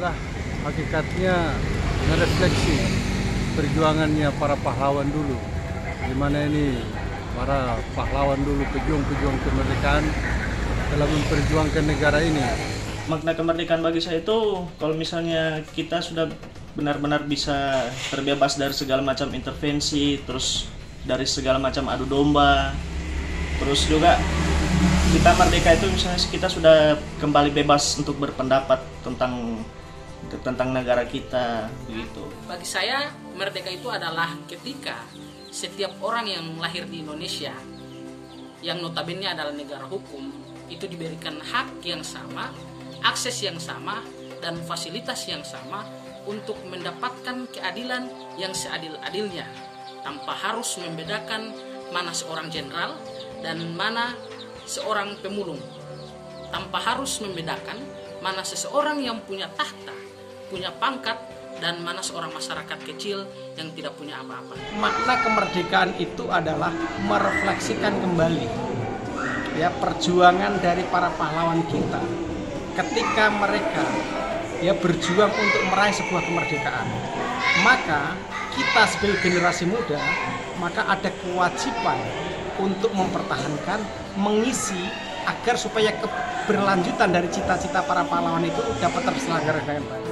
adalah hakikatnya merefleksi perjuangannya para pahlawan dulu. Di mana ini para pahlawan dulu, pejuang-pejuang kemerdekaan telah memperjuangkan negara ini. Makna kemerdekaan bagi saya itu kalau misalnya kita sudah benar-benar bisa terbebas dari segala macam intervensi, terus dari segala macam adu domba, terus juga kita merdeka itu misalnya kita sudah kembali bebas untuk berpendapat tentang negara kita begitu. Bagi saya merdeka itu adalah ketika setiap orang yang lahir di Indonesia yang notabene adalah negara hukum itu diberikan hak yang sama, akses yang sama, dan fasilitas yang sama untuk mendapatkan keadilan yang seadil-adilnya tanpa harus membedakan mana seorang jenderal dan mana seorang pemulung, tanpa harus membedakan mana seseorang yang punya tahta, punya pangkat, dan mana seorang masyarakat kecil yang tidak punya apa-apa. Makna kemerdekaan itu adalah merefleksikan kembali ya perjuangan dari para pahlawan kita ketika mereka berjuang untuk meraih sebuah kemerdekaan. Maka kita sebagai generasi muda maka ada kewajiban untuk mempertahankan, mengisi agar supaya keberlanjutan dari cita-cita para pahlawan itu dapat terselenggara dengan baik.